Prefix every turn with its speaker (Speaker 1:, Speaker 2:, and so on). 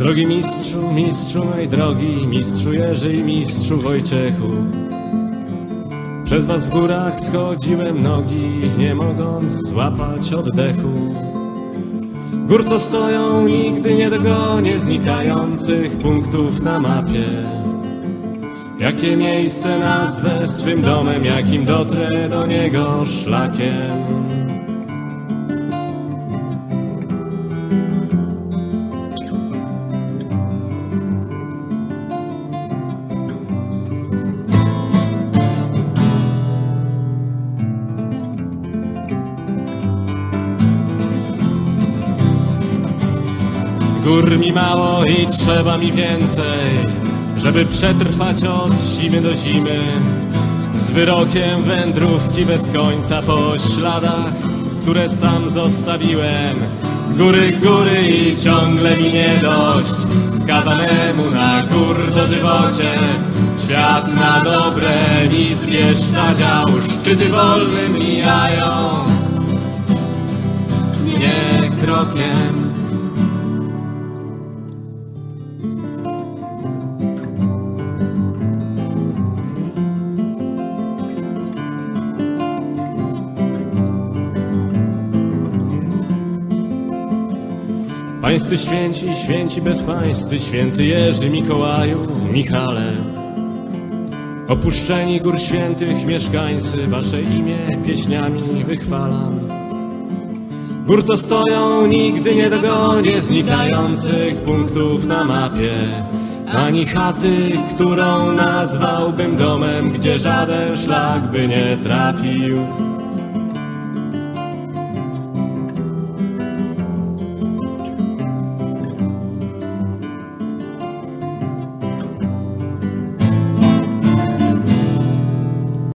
Speaker 1: Drogi mistrzu, mistrzu mej drogi, mistrzu Jerzy i mistrzu Wojciechu, przez was w górach schodziłem nogi, nie mogąc złapać oddechu. Gór to stoją, nigdy nie dogonię znikających punktów na mapie. Jakie miejsce nazwę swym domem, jakim dotrę do niego szlakiem. Gór mi mało i trzeba mi więcej, żeby przetrwać od zimy do zimy, z wyrokiem wędrówki bez końca po śladach, które sam zostawiłem. Góry, góry i ciągle mi nie dość, skazanemu na gór dożywocie. Świat na dobre mi zwieszcza dział, szczyty wolnym mijają, nie krokiem. Pańscy święci, święci bezpańscy, święty Jerzy, Mikołaju, Michale, opuszczeni gór świętych mieszkańcy, wasze imię pieśniami wychwalam. Gór co stoją, nigdy nie dogonię znikających punktów na mapie, ani chaty, którą nazwałbym domem, gdzie żaden szlak by nie trafił.